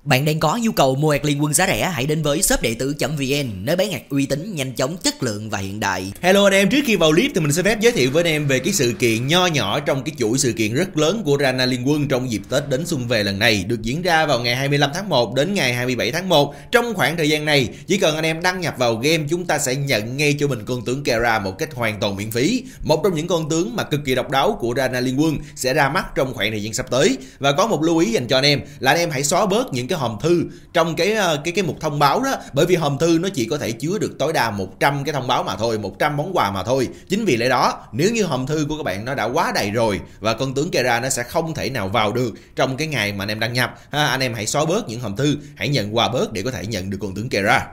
Bạn đang có nhu cầu mua hạt liên quân giá rẻ, hãy đến với shop đệ tử.vn, nơi bán hạt uy tín, nhanh chóng, chất lượng và hiện đại. Hello anh em, trước khi vào clip thì mình sẽ phép giới thiệu với anh em về cái sự kiện nho nhỏ trong cái chuỗi sự kiện rất lớn của Rana Liên Quân trong dịp Tết đến xuân về lần này, được diễn ra vào ngày 25 tháng 1 đến ngày 27 tháng 1. Trong khoảng thời gian này, chỉ cần anh em đăng nhập vào game, chúng ta sẽ nhận ngay cho mình con tướng Kera một cách hoàn toàn miễn phí. Một trong những con tướng mà cực kỳ độc đáo của Rana Liên Quân sẽ ra mắt trong khoảng thời gian sắp tới. Và có một lưu ý dành cho anh em là anh em hãy xóa bớt những cái hòm thư trong cái mục thông báo đó, bởi vì hòm thư nó chỉ có thể chứa được tối đa 100 cái thông báo mà thôi, 100 món quà mà thôi. Chính vì lẽ đó, nếu như hòm thư của các bạn nó đã quá đầy rồi và con tướng Kera nó sẽ không thể nào vào được trong cái ngày mà anh em đăng nhập ha, anh em hãy xóa bớt những hòm thư, hãy nhận quà bớt để có thể nhận được con tướng Kera.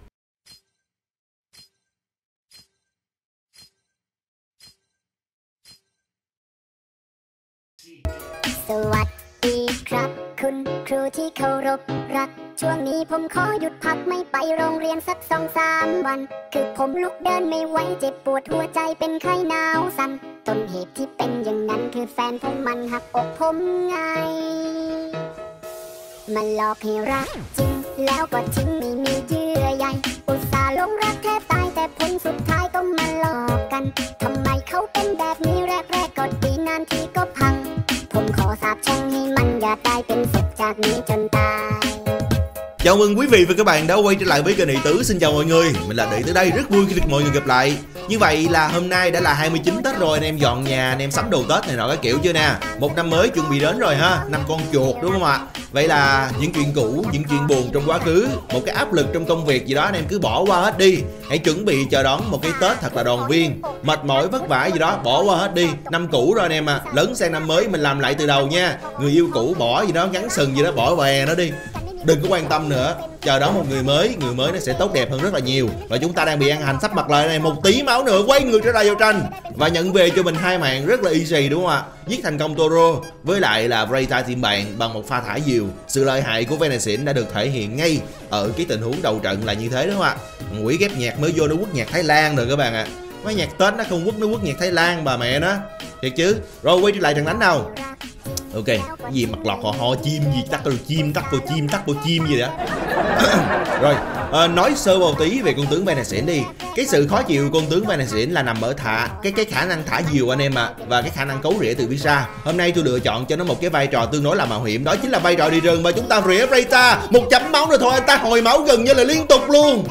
ครับคุณครูที่เคารพรักช่วงนี้ผมขอหยุดพักไม่ไปโรงเรียนสัก2-3 วันคือผมลุกเดินไม่ไหวเจ็บปวดหัวใจเป็นไข้หนาวสั่นต้นเหตุที่เป็นอย่างนั้นคือแฟนผมมันหักอกผมไงมันหลอกให้รักจริงแล้วก็ทิ้งไม่มีเยื่อใยอุตส่าห์หลงรักแทบตายแต่ผลสุดท้ายก็มาหลอกกันทำไมเขาเป็นแบบนี้แรกๆก็ดีนานทีก็พังผมขอสาบแช่งให้มันอย่าตายเป็นศพจากนี้จนตาย Chào mừng quý vị và các bạn đã quay trở lại với kênh Đệ Tử. Xin chào mọi người, mình là Đệ Tử đây, rất vui khi được mọi người gặp lại. Như vậy là hôm nay đã là 29 Tết rồi, anh em dọn nhà, anh em sắm đồ Tết này nọ các kiểu chưa nè. Một năm mới chuẩn bị đến rồi ha, năm con chuột đúng không ạ? Vậy là những chuyện cũ, những chuyện buồn trong quá khứ, một cái áp lực trong công việc gì đó anh em cứ bỏ qua hết đi. Hãy chuẩn bị chờ đón một cái Tết thật là đoàn viên. Mệt mỏi vất vả gì đó bỏ qua hết đi. Năm cũ rồi anh em à, lớn sang năm mới mình làm lại từ đầu nha. Người yêu cũ bỏ gì đó, gắn sừng gì đó bỏ về nó đi. Đừng có quan tâm nữa, chờ đón một người mới nó sẽ tốt đẹp hơn rất là nhiều. Và chúng ta đang bị ăn hành sắp mặt lại này, một tí máu nữa quay ngược trở lại vào tranh và nhận về cho mình 2 mạng rất là easy đúng không ạ? Giết thành công Toro với lại là Vreta team bạn bằng một pha thả diều. Sự lợi hại của Venesian đã được thể hiện ngay ở cái tình huống đầu trận là như thế đúng không ạ? Quỷ ghép nhạc mới vô nó quất nhạc Thái Lan rồi các bạn ạ. Mấy nhạc Tết nó không quất, nó quất nhạc Thái Lan bà mẹ nó. Thiệt chứ. Rồi quay trở lại trận đánh nào. Ok, cái gì mặt lọt ho chim gì tắt cô chim gì đó. Rồi, nói sơ một tí về con tướng Venesian đi. Cái sự khó chịu con tướng Venesian là nằm ở cái khả năng thả diều anh em ạ, và cái khả năng cấu rỉa từ phía xa. Hôm nay tôi lựa chọn cho nó một cái vai trò tương đối là mạo hiểm, đó chính là vai trò đi rừng, và chúng ta rỉa Vreta 1 chấm máu rồi thôi, anh ta hồi máu gần như là liên tục luôn.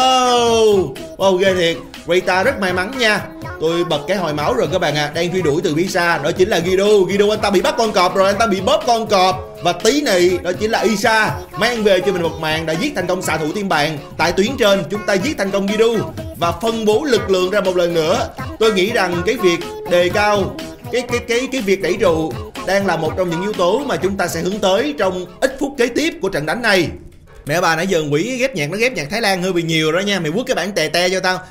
Wow, ghê thiệt. Vreta rất may mắn nha. Tôi bật cái hồi máu rồi các bạn ạ, đang truy đuổi từ phía xa, đó chính là Guido anh ta bị bắt con cọp rồi, anh ta bị bóp con cọp. Và tí này đó chính là Isa mang về cho mình một màn đã giết thành công xạ thủ team bạn. Tại tuyến trên chúng ta giết thành công Guido và phân bố lực lượng ra một lần nữa. Tôi nghĩ rằng cái việc đề cao cái việc đẩy trụ đang là một trong những yếu tố mà chúng ta sẽ hướng tới trong ít phút kế tiếp của trận đánh này. Mẹ bà nãy giờ quỷ ghép nhạc, nó ghép nhạc Thái Lan hơi bị nhiều đó nha. Mày quất cái bản tè te cho tao.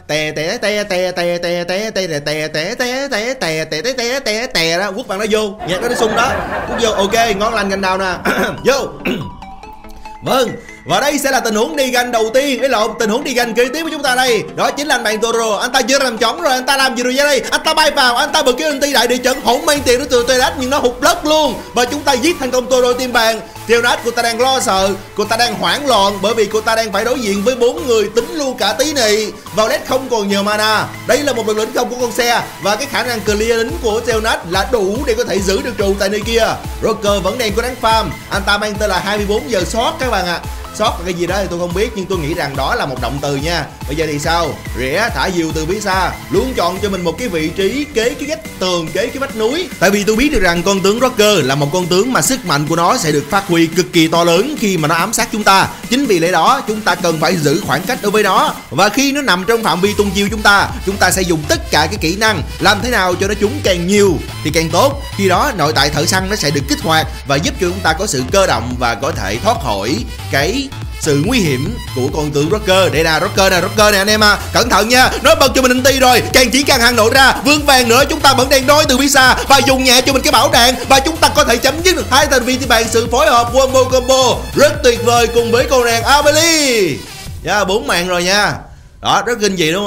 Tè đó, quất bạn nó vô. Nhạc nó sung đó. Quất vô, ok, ngon lành cành đào nè. Vô. Vâng, và đây sẽ là tình huống đi ganh đầu tiên, tình huống đi ganh kế tiếp của chúng ta đây. Đó chính là anh bạn Toro, anh ta chưa làm chóng rồi, anh ta làm gì rồi ra đây? Anh ta bay vào, anh ta bật cái ulti đại địa chấn, hổng mang tiền nó từ tay đánh nhưng nó hụt đất luôn. Và chúng ta giết thành công Toro team bàn. Theonat cô ta đang lo sợ, cô ta đang hoảng loạn bởi vì cô ta đang phải đối diện với 4 người, tính luôn cả tí này. Violet không còn nhiều mana. Đây là một lực lĩnh không của con xe và cái khả năng clear lính của Theonat là đủ để có thể giữ được trụ tại nơi kia. Rocker vẫn đang có đáng farm, anh ta mang tên là 24 giờ short các bạn ạ. Short là cái gì đó thì tôi không biết, nhưng tôi nghĩ rằng đó là một động từ nha. Bây giờ thì sao? Rỉa thả diều từ phía xa, luôn chọn cho mình một cái vị trí kế cái vách tường, kế cái vách núi. Tại vì tôi biết được rằng con tướng Rocker là một con tướng mà sức mạnh của nó sẽ được phát huy cực kỳ to lớn khi mà nó ám sát chúng ta. Chính vì lẽ đó chúng ta cần phải giữ khoảng cách đối với nó. Và khi nó nằm trong phạm vi tung chiêu chúng ta sẽ dùng tất cả cái kỹ năng làm thế nào cho nó trúng càng nhiều thì càng tốt. Khi đó nội tại thợ săn nó sẽ được kích hoạt và giúp cho chúng ta có sự cơ động và có thể thoát khỏi cái sự nguy hiểm của con tướng Rocker. Đây là Rocker nè anh em à, cẩn thận nha, nó bật cho mình ulti rồi, càng chỉ càng hàng nổ ra, vương vàng nữa. Chúng ta vẫn đang đối từ phía xa và dùng nhẹ cho mình cái bảo đạn và chúng ta có thể chấm dứt được 2 thành viên team bạn. Sự phối hợp combo rất tuyệt vời cùng với con nàng Amelie. 4 mạng rồi nha, đó rất kinh dị đúng không ạ?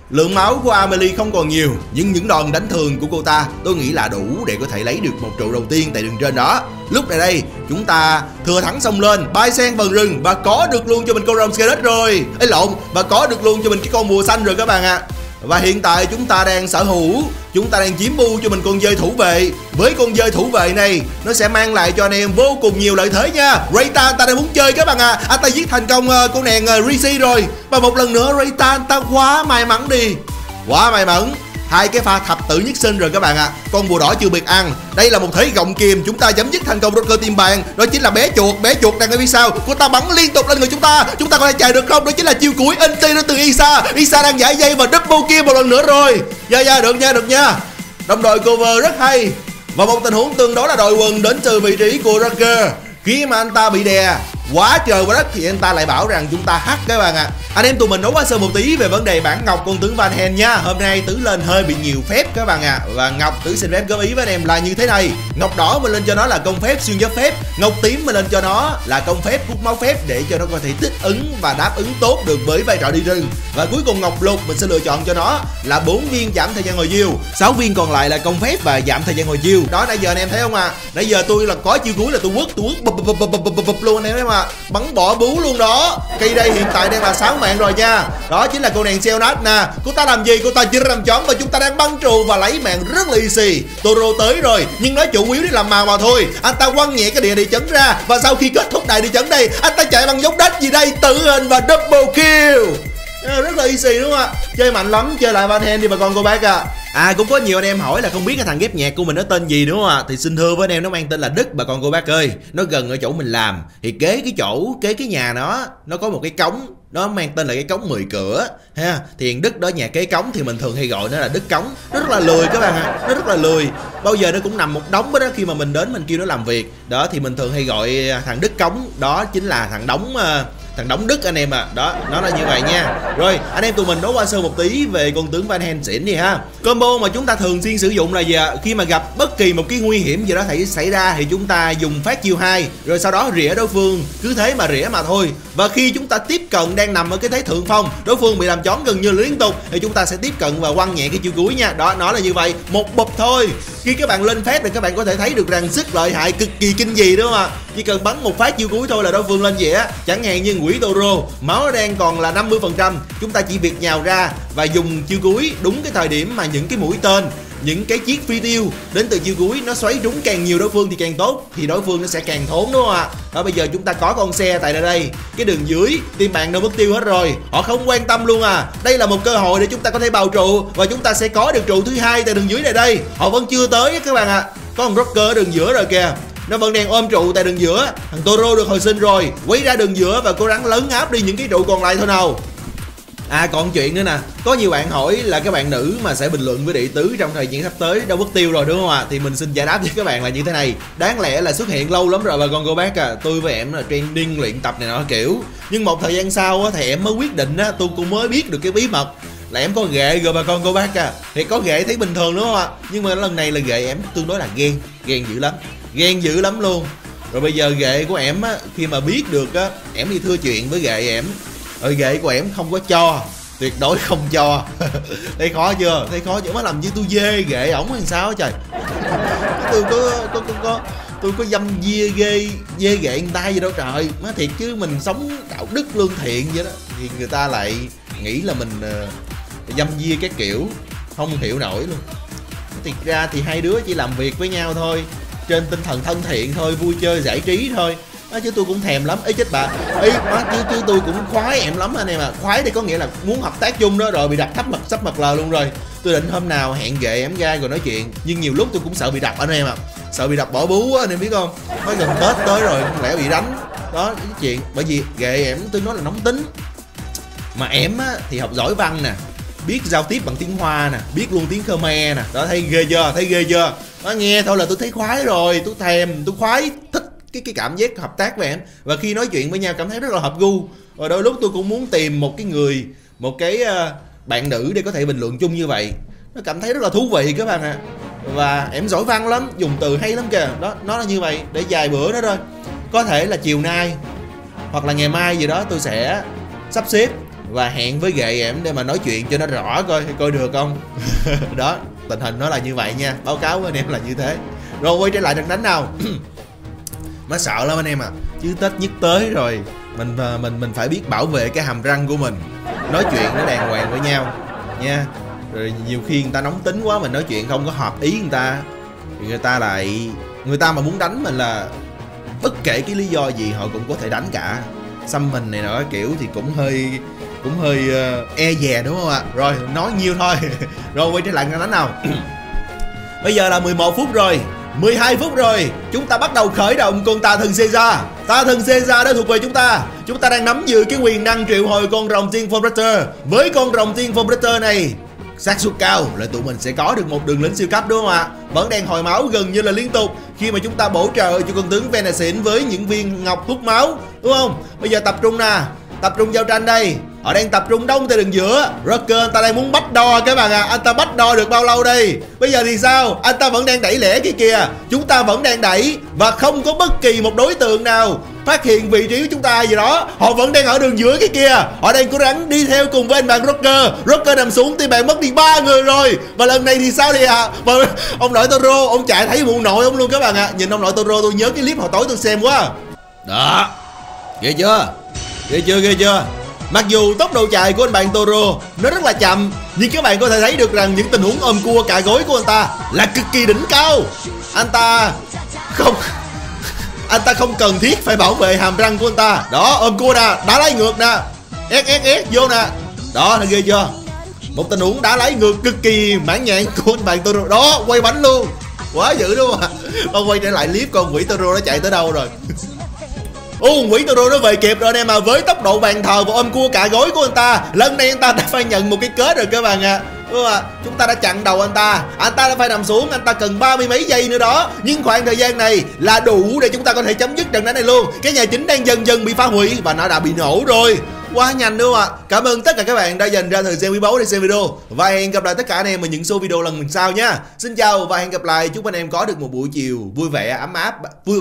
Lượng máu của Amelie không còn nhiều, nhưng những đòn đánh thường của cô ta tôi nghĩ là đủ để có thể lấy được một trụ đầu tiên tại đường trên đó. Lúc này đây, chúng ta thừa thắng xông lên, bay sen vần rừng và có được luôn cho mình con rồng Skelet rồi. Và có được luôn cho mình cái con bùa xanh rồi các bạn ạ. Và hiện tại chúng ta đang sở hữu, chúng ta đang chiếm bu cho mình con dơi thủ vệ. Với con dơi thủ vệ này, nó sẽ mang lại cho anh em vô cùng nhiều lợi thế nha. Rayta ta đang muốn chơi các bạn ạ. Anh ta giết thành công con nàng Risi rồi. Và một lần nữa Rayta ta quá may mắn đi. Quá may mắn. 2 cái pha thập tử nhất sinh rồi các bạn ạ. Con bùa đỏ chưa biệt ăn. Đây là một thế gọng kìm, chúng ta chấm dứt thành công Rocker team bạn. Đó chính là bé chuột đang ở phía sau. Cô ta bắn liên tục lên người chúng ta có thể chạy được không? Đó chính là chiêu cuối Inti đến từ Isa đang giải dây và double kill một lần nữa rồi. Được nha. Đồng đội cover rất hay. Và một tình huống tương đối là đội quần đến từ vị trí của Rocker. Khi mà anh ta bị đè quá trời quá đất thì anh ta lại bảo rằng chúng ta hack các bạn ạ. Anh em tụi mình nói qua sơ một tí về vấn đề bản ngọc con tướng Van Hen nha. Hôm nay Tứ lên hơi bị nhiều phép các bạn ạ. Và ngọc Tứ xin phép góp ý với anh em là như thế này. Ngọc đỏ mình lên cho nó là công phép xuyên giáp phép, ngọc tím mình lên cho nó là công phép hút máu phép để cho nó có thể thích ứng và đáp ứng tốt được với vai trò đi rừng. Và cuối cùng ngọc lục mình sẽ lựa chọn cho nó là 4 viên giảm thời gian hồi chiêu, 6 viên còn lại là công phép và giảm thời gian hồi chiêu. Đó, nãy giờ anh em thấy không ạ? Nãy giờ tôi là có chiêu cuối là tôi quất bụp luôn anh em thấy không ạ? Bắn bỏ bú luôn đó. Cây đây hiện tại đang là 6 mạng rồi nha. Đó chính là cô nàng Xeonat nè. Cô ta làm gì? Cô ta chỉ làm chón và chúng ta đang băng trụ và lấy mạng rất là easy. Toro tới rồi nhưng nó chủ yếu để làm màu mà thôi. Anh ta quăng nhẹ cái địa chấn ra và sau khi kết thúc đại địa chấn đây, anh ta chạy bằng dốc đất gì đây, tử hình và double kill. Rất là easy đúng không ạ? Chơi mạnh lắm, chơi lại Van Hen đi bà con cô bác ạ. Cũng có nhiều anh em hỏi là không biết cái thằng ghép nhạc của mình nó tên gì đúng không ạ? Thì xin thưa với anh em, nó mang tên là Đức bà con cô bác ơi. Nó gần ở chỗ mình làm. Thì kế cái nhà nó có một cái cống, nó mang tên là cái cống 10 cửa ha. Thì Đức đó, nhà kế cống thì mình thường hay gọi nó là Đức cống. Nó rất là lười các bạn ạ. Nó rất là lười. Bao giờ nó cũng nằm một đống đó, khi mà mình đến mình kêu nó làm việc. Đó thì mình thường hay gọi thằng Đức cống. Đó chính là thằng Đống Đức anh em ạ. Đó, nó là như vậy nha. Rồi, anh em tụi mình nói qua sơ một tí về con tướng Van Hen xịn đi ha. Combo mà chúng ta thường xuyên sử dụng là gì ạ? Khi mà gặp bất kỳ một cái nguy hiểm gì đó xảy ra thì chúng ta dùng phát chiêu 2, rồi sau đó rỉa đối phương, cứ thế mà rỉa mà thôi. Và khi chúng ta tiếp cận đang nằm ở cái thế thượng phong, đối phương bị làm chón gần như liên tục thì chúng ta sẽ tiếp cận và quăng nhẹ cái chiêu cuối nha. Đó, nó là như vậy, một bụp thôi. Khi các bạn lên phép thì các bạn có thể thấy được rằng sức lợi hại cực kỳ kinh dị đúng không ạ? Chỉ cần bắn một phát chiêu cuối thôi là đối phương lên dĩa. Chẳng hạn như quỷ Toro, máu nó đang còn là 50%, chúng ta chỉ việc nhào ra và dùng chiêu cuối đúng cái thời điểm mà những cái mũi tên, những cái chiếc phi tiêu đến từ chiêu cuối nó xoáy trúng càng nhiều đối phương thì càng tốt, thì đối phương nó sẽ càng thốn đúng không ạ? Đó, bây giờ chúng ta có con xe tại đây, cái đường dưới team bạn đâu mất tiêu hết rồi, họ không quan tâm luôn à. Đây là một cơ hội để chúng ta có thể bào trụ và chúng ta sẽ có được trụ thứ 2 tại đường dưới này đây. Họ vẫn chưa tới các bạn ạ. Có một Rocker ở đường giữa rồi kìa, nó vẫn đang ôm trụ tại đường giữa. Thằng Toro được hồi sinh rồi, quấy ra đường giữa và cố gắng lấn áp đi những cái trụ còn lại thôi nào. Còn chuyện nữa nè, có nhiều bạn hỏi là các bạn nữ mà sẽ bình luận với Địa Tứ trong thời gian sắp tới đâu mất tiêu rồi đúng không ạ? Thì mình xin giải đáp với các bạn là như thế này. Đáng lẽ là xuất hiện lâu lắm rồi bà con cô bác à. Tôi với em là training luyện tập này nọ kiểu. Nhưng một thời gian sau á, thì em mới quyết định á, tôi cũng mới biết được cái bí mật là em có ghệ rồi bà con cô bác à. Thì có ghệ thấy bình thường đúng không ạ? Nhưng mà lần này là ghệ em tương đối là ghen dữ lắm luôn. Rồi bây giờ ghệ của em á, khi mà biết được á, em đi thưa chuyện với ghệ em. Rồi ghệ của em không có cho, tuyệt đối không cho. Thấy khó chưa? Mới làm như tôi dê ghệ ổng hay sao trời. Tôi có dâm dê ghệ người ta gì đâu trời. Má thiệt chứ mình sống đạo đức lương thiện vậy đó thì người ta lại nghĩ là mình dâm dê các kiểu, không hiểu nổi luôn. Thiệt ra thì hai đứa chỉ làm việc với nhau thôi, trên tinh thần thân thiện thôi, vui chơi giải trí thôi. Chứ tôi cũng thèm lắm. Ấy chết bà. Chứ tôi cũng khoái em lắm anh em à. Khoái đây có nghĩa là muốn hợp tác chung đó, rồi bị đặt sắp mặt lờ luôn rồi. Tôi định hôm nào hẹn ghệ em ra rồi nói chuyện. Nhưng nhiều lúc tôi cũng sợ bị đập anh em à. Sợ bị đập bỏ bú á anh em biết không. Mới gần Tết tới rồi không lẽ bị đánh. Đó cái chuyện. Bởi vì ghệ em tôi nói là nóng tính. Mà em á thì học giỏi văn nè, biết giao tiếp bằng tiếng Hoa nè, biết luôn tiếng Khmer nè. Đó thấy ghê chưa. Nó nghe thôi là tôi thấy khoái rồi. Tôi thèm, tôi khoái, thích cái cảm giác hợp tác với em. Và khi nói chuyện với nhau cảm thấy rất là hợp gu. Và đôi lúc tôi cũng muốn tìm một cái bạn nữ để có thể bình luận chung như vậy. Nó cảm thấy rất là thú vị các bạn ạ. Và em giỏi văn lắm, dùng từ hay lắm kìa. Đó, nó là như vậy, để vài bữa đó thôi. Có thể là chiều nay hoặc là ngày mai gì đó tôi sẽ sắp xếp và hẹn với ghệ ẻm để mà nói chuyện cho nó rõ coi được không. Đó, tình hình nó là như vậy nha, báo cáo với anh em là như thế. Rồi quay trở lại trận đánh nào. Má sợ lắm anh em à, chứ Tết nhất tới rồi, mình phải biết bảo vệ cái hàm răng của mình, nói chuyện nó đàng hoàng với nhau nha. Rồi nhiều khi người ta nóng tính quá, mình nói chuyện không có hợp ý người ta thì người ta mà muốn đánh mình là bất kể cái lý do gì họ cũng có thể đánh cả. Xăm mình này nọ kiểu thì cũng hơi e dè đúng không ạ? Rồi nói nhiêu thôi. Rồi quay trở lại trận đánh nào. Bây giờ là 11 phút rồi, 12 phút rồi, chúng ta bắt đầu khởi động con tà thần Caesar. Tà thần Caesar đó thuộc về chúng ta. Chúng ta đang nắm giữ cái quyền năng triệu hồi con rồng tiên Form Predator. Với con rồng tiên Form Predator này, xác suất cao là tụi mình sẽ có được một đường lính siêu cấp đúng không ạ? Vẫn đang hồi máu gần như là liên tục khi mà chúng ta bổ trợ cho con tướng Venacin với những viên ngọc hút máu đúng không? Bây giờ tập trung nè, tập trung giao tranh đây. Họ đang tập trung đông tại đường giữa. Rocker anh ta đang muốn bắt đo các bạn à. Anh ta bắt đo được bao lâu đây? Bây giờ thì sao? Anh ta vẫn đang đẩy lẻ kia kìa. Chúng ta vẫn đang đẩy và không có bất kỳ một đối tượng nào phát hiện vị trí của chúng ta gì đó. Họ vẫn đang ở đường giữa cái kia. Họ đang cố gắng đi theo cùng với anh bạn Rocker. Rocker nằm xuống thì bạn mất đi 3 người rồi. Và lần này thì sao thì ạ? Và ông nội Toro, ông chạy thấy mụ nội ông luôn các bạn ạ. Nhìn ông nội Toro tôi nhớ cái clip hồi tối tôi xem quá. Đó, ghê chưa? Ghê chưa? Mặc dù tốc độ chạy của anh bạn Toro nó rất là chậm, nhưng các bạn có thể thấy được rằng những tình huống ôm cua cà gối của anh ta là cực kỳ đỉnh cao. Anh ta không cần thiết phải bảo vệ hàm răng của anh ta. Đó, ôm cua nè, đá lấy ngược nè, ép vô nè. Đó, là ghê chưa? Một tình huống đá lấy ngược cực kỳ mãn nhãn của anh bạn Toro. Đó, quay bánh luôn, quá dữ đúng không ạ? Ông quay trở lại clip con quỷ Toro nó chạy tới đâu rồi. Quỷ Toro nó về kịp rồi anh em mà. Với tốc độ bàn thờ và ôm cua cả gối của anh ta, lần này anh ta đã phải nhận một cái kết rồi các bạn ạ. Đúng không ạ? Chúng ta đã chặn đầu anh ta đã phải nằm xuống. Anh ta cần 30 mấy giây nữa đó, nhưng khoảng thời gian này là đủ để chúng ta có thể chấm dứt trận đánh này luôn. Cái nhà chính đang dần dần bị phá hủy và nó đã bị nổ rồi. Quá nhanh đúng không ạ? Cảm ơn tất cả các bạn đã dành ra thời gian quý báu để xem video, và hẹn gặp lại tất cả anh em ở những số video lần sau nha. Xin chào và hẹn gặp lại. Chúc anh em có được một buổi chiều vui vẻ, ấm áp, vui.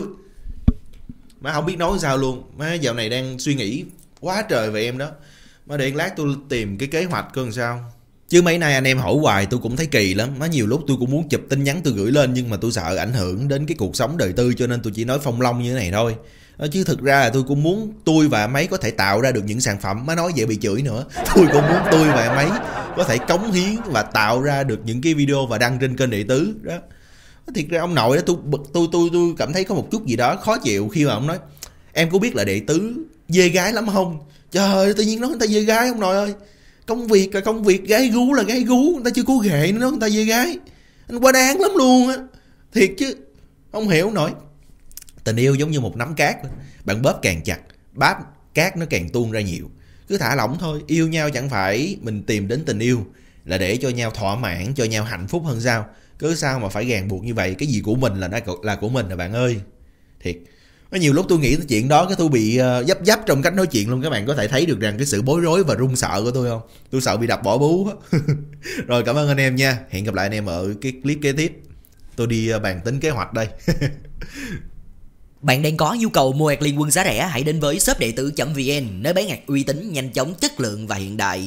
Má không biết nói sao luôn. Má dạo này đang suy nghĩ quá trời về em đó. Má để lát tôi tìm cái kế hoạch coi làm sao. Chứ mấy nay anh em hỏi hoài tôi cũng thấy kỳ lắm. Má nhiều lúc tôi cũng muốn chụp tin nhắn tôi gửi lên, nhưng mà tôi sợ ảnh hưởng đến cái cuộc sống đời tư, cho nên tôi chỉ nói phong long như thế này thôi. Chứ thực ra là tôi cũng muốn tôi và mấy có thể tạo ra được những sản phẩm. Má nói vậy bị chửi nữa. Tôi cũng muốn tôi và mấy có thể cống hiến và tạo ra được những cái video và đăng trên kênh Đệ Tứ đó. Thiệt ra ông nội đó, tôi cảm thấy có một chút gì đó khó chịu khi mà ông nói em có biết là Đệ Tứ dê gái lắm không. Trời ơi, tự nhiên nói người ta dê gái ông nội ơi. Công việc là công việc, gái gú là gái gú, người ta chưa có ghệ nữa người ta dê gái. Anh quá đáng lắm luôn á. Thiệt chứ, không hiểu nổi. Tình yêu giống như một nắm cát, bạn bóp càng chặt, bóp cát nó càng tuôn ra nhiều. Cứ thả lỏng thôi. Yêu nhau chẳng phải mình tìm đến tình yêu là để cho nhau thỏa mãn, cho nhau hạnh phúc hơn sao. Cứ sao mà phải ràng buộc như vậy. Cái gì của mình là của mình rồi bạn ơi. Thiệt, có nhiều lúc tôi nghĩ tới chuyện đó, cái tôi bị dấp trong cách nói chuyện luôn. Các bạn có thể thấy được rằng cái sự bối rối và run sợ của tôi không? Tôi sợ bị đập bỏ bú. Rồi, cảm ơn anh em nha. Hẹn gặp lại anh em ở cái clip kế tiếp. Tôi đi bàn tính kế hoạch đây. Bạn đang có nhu cầu mua ạc liên quân giá rẻ, hãy đến với shop đệ tử.vn, nơi bán ạc uy tín, nhanh chóng, chất lượng và hiện đại.